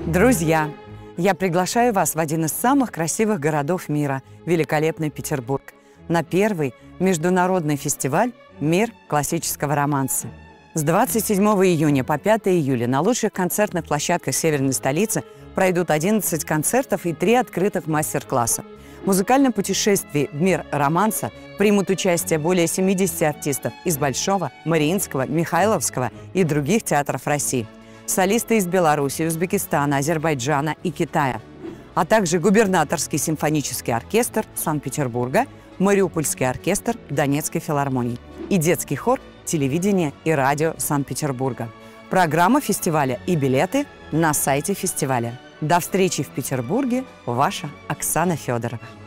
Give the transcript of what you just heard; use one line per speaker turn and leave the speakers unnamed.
Друзья, я приглашаю вас в один из самых красивых городов мира – великолепный Петербург, на первый международный фестиваль «Мир классического романса». С 27 июня по 5 июля на лучших концертных площадках северной столицы пройдут 11 концертов и 3 открытых мастер-класса. В музыкальном путешествии в мир романса примут участие более 70 артистов из Большого, Мариинского, Михайловского и других театров России. Солисты из Беларуси, Узбекистана, Азербайджана и Китая, а также губернаторский симфонический оркестр Санкт-Петербурга, Мариупольский оркестр Донецкой филармонии и детский хор телевидения и радио Санкт-Петербурга. Программа фестиваля и билеты на сайте фестиваля. До встречи в Петербурге, ваша Оксана Федорова.